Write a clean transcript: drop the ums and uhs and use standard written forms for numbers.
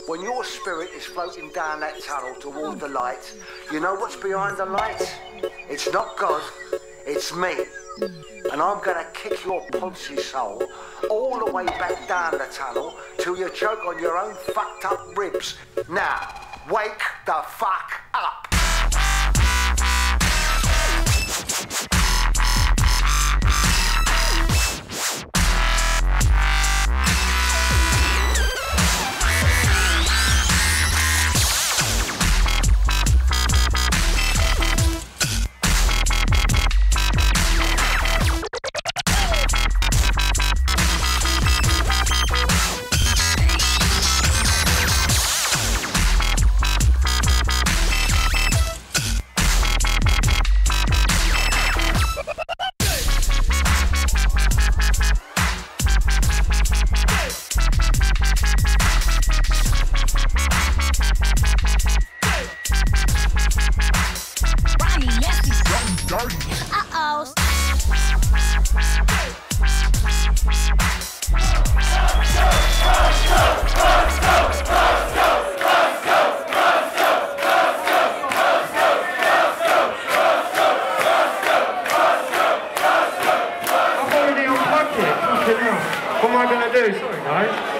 When your spirit is floating down that tunnel toward the light, you know what's behind the light? It's not God, it's me. And I'm gonna kick your Ponzi soul all the way back down the tunnel till you choke on your own fucked up ribs. Now, wake the fuck up. What am I going to do? Sorry, guys.